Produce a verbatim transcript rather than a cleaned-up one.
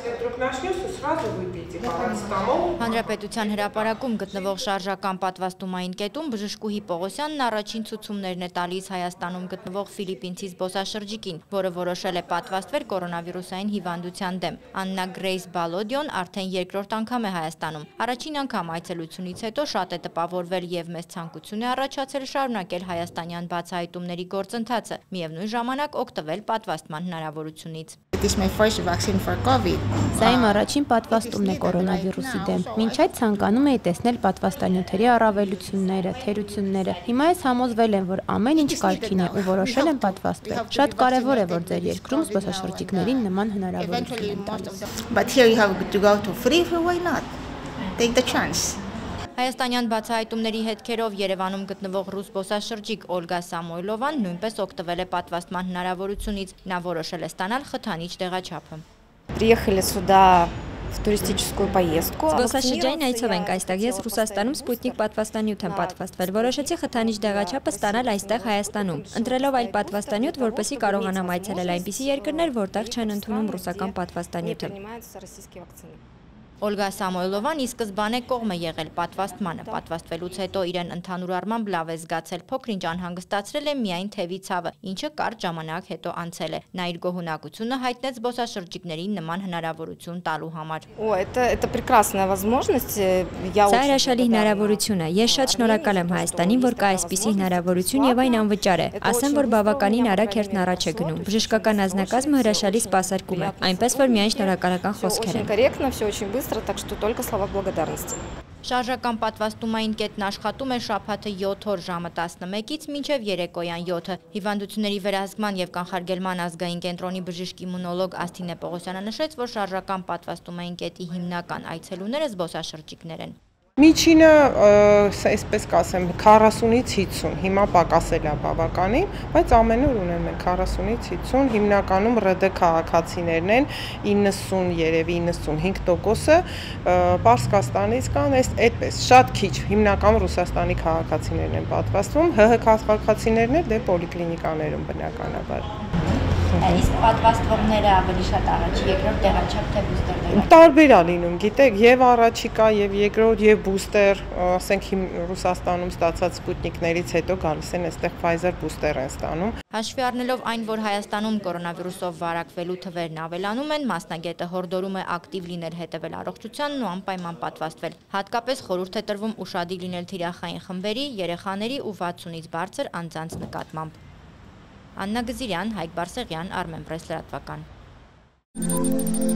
Если вдруг начнется, сразу выпейте парацетамол. Հանրապետության հրապարակում գտնվող շարժական պատվաստումային կետում բժշկուհի Պողոսյանն առաջին ցուցումներն է տալիս Հայաստանում գտնվող ֆիլիպինցի զբոսաշրջիկին, որը որոշել է պատվաստվել կորոնավիրուսային հիվանդության դեմ։ Աննա Գրեյս Բալոդիոն արդեն երկրորդ անգամ է Հայաստանում։ Առաջին անգամ այցելությունից հետո շատ է տպավորվել եւ մեծ ցանկություն է առաջացել շարունակել հայաստանյան բացահայտումների գործընթացը, միևնույն ժամանակ օգտվել պատվաստման հնարավորությունից։ It is my first vaccine for COVID. Սա իմ առաջին պատվաստումն է կորոնավիրուսի դեմ։ Մինչ այդ ցանկանում էի տեսնել պատվաստանյութերի առավելությունները, թերությունները։ Հիմա ես համոզվել եմ, որ ամեն ինչ կարգին է ու որոշել եմ պատվաստվել։ Շատ կարևոր է, որ ձեր երկրում զբոսաշրջիկներին նման հնարավորություն են տալիս։ But here you have to go to free, why not? Take the chance. Հայաստանյան բացահայտումների հետքերով Երևանում գտնվող ռուս զբոսաշրջիկ Օլգա Սամոյլովան նույնպես օգտվել է պատվաստման հնարավորությունից։ Նա որոշել է ստանալ խթանիչ տեղաչափը։ Приехали сюда в туристическую поездку. Զբոսաշրջային այցով ենք այստեղ։ Ես Ռուսաստանում Սպուտնիկ պատվաստանյութ եմ պատվաստվել։ Որոշեցի խթանիչ տեղաչափը ստանալ այստեղ Հայաստանում։ Ընտրելով այլ պատվաստանյութ, որպեսզի կարողանամ այցելել այնպիսի երկրներ, որտեղ չեն ընդունում ռուսական պատվաստանյութը։ Օլգա Սամոյլովան ի սկզբանե կողմ է եղել պատվաստմանը։ Պատվաստվելուց հետո իրեն ընդհանուր առմամբ լավ է զգացել, փոքր-ինչ անհանգստացրել է միայն թևի ցավը, ինչը կարճ ժամանակ հետո անցել է։ Նա իր գոհունակությունը հայտնեց զբոսաշրջիկներին նման հնարավորություն տալու համար։ О, это это прекрасная возможность. Я Սա հրաշալի հնարավորություն է։ Ես շատ շնորհակալ եմ Հայաստանին, որ кա այսպիսի հնարավորություն եւ այն անվճար է։ Ասեմ, որ բավականին արագ հերթն առաջ է գնում։ Բժշկական անձնակազմը հրաշալի սպասարկում է, այնպես որ միայն շնորհակալական խոսքեր են։ корректно, все очень быстро, так что только слова благодарности. Շարժական պատվաստումային կետն աշխատում է շաբաթը յոթ օր ժամը տասնմեկից մինչև երեկոյան յոթը։ Հիվանդությունների վերահսկման եւ կանխարգելման ազգային կենտրոնի բժիշկ իմունոլոգ Ասթինե Պողոսյանը նշեց, որ շարժական պատվաստումային կետի հիմնական այցելուները զբոսաշրջիկներ են։ Միջինը, այսպես կասեմ, քառասունից հիսուն, հիմա պակասել է բավականին, բայց ամեն օր ունեն մենք քառասունից հիսուն, հիմնականում ՌԴ քաղաքացիներն են, իննսուն երևի իննսունհինգ տոկոսը Պարսկաստանից կան, այդպես շատ քիչ, հիմնականում Ռուսաստանի քաղաքացիներն են պատվաստվում, ՀՀ քաղաքացիներն էլ դե պոլիկլինիկաներում բնականաբար։ Իսկ պատվաստվողները ավելի շատ առաջի, երկրորդ տեղաչափ թե բուստեր տեղաչափ։ Տարբեր է լինում, գիտեք, եւ առաջիկա, եւ երկրորդ, եւ բուստեր, ասենք Ռուսաստանում ստացած սպուտնիկներից հետո գալիս են այստեղ Pfizer բուստեր են ստանում։ Հաշվի առնելով այն, որ Հայաստանում կորոնավիրուսով վարակվելու թվերն ավելանում են, մասնագետը հորդորում է ակտիվ լինել, հետևել առողջությանն ու անպայման պատվաստվել։ Հատկապես խորհուրդ է տրվում ուշադիր լինել թիրախային խմբերի, երեխաների ու վաթսունից բարձր անձանց նկատմամբ։ Աննա Գզիրյան, Հայկ Բարսեղյան, Armenpress լրատվական։